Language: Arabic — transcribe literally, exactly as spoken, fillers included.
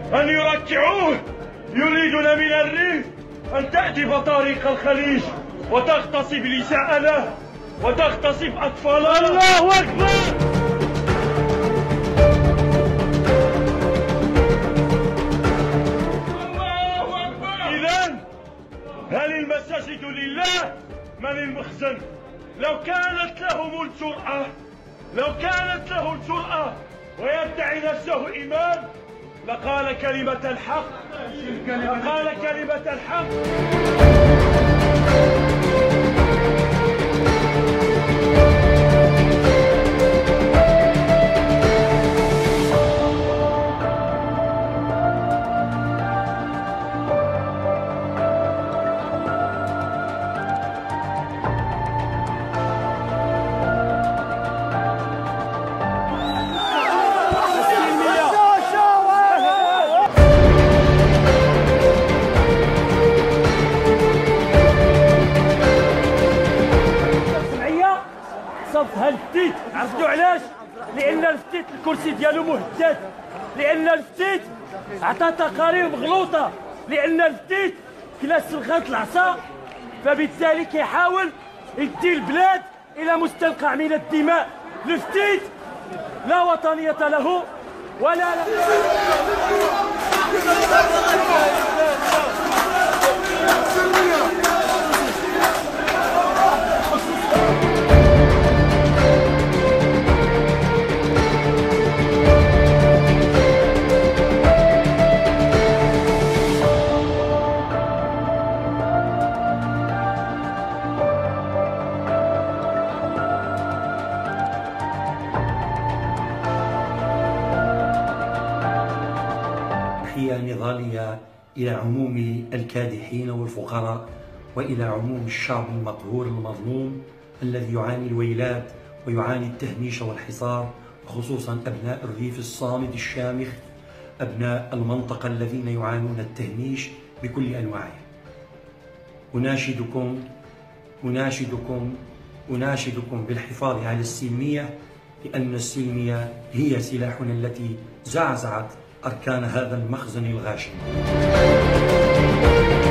أن يركعوه. يريدون من الريف أن تأتي بطريق الخليج وتغتصب نساءنا وتغتصب أطفالنا. الله أكبر. الله أكبر. إذن هل المساجد لله من المخزن؟ لو كانت لهم الجرأة لو كانت له الجرأة ويدعي نفسه إمام لقال كلمة الحق لقال كلمة الحق. صفها الفتيت. عرفتوا علاش؟ لأن الفتيت الكرسي ديالو مهدد، لأن الفتيت عطى تقارير مغلوطة، لأن الفتيت كلا سلخات العصا، فبالتالي كيحاول يدي البلاد إلى مستنقع من الدماء. الفتيت لا وطنية له ولا لا. تحية نضالية إلى عموم الكادحين والفقراء وإلى عموم الشعب المقهور المظلوم الذي يعاني الويلات ويعاني التهميش والحصار، وخصوصا أبناء الريف الصامد الشامخ، أبناء المنطقة الذين يعانون التهميش بكل أنواعه. أناشدكم أناشدكم أناشدكم بالحفاظ على السلمية، لأن السلمية هي سلاحنا التي زعزعت أركان هذا المخزن الغاشم.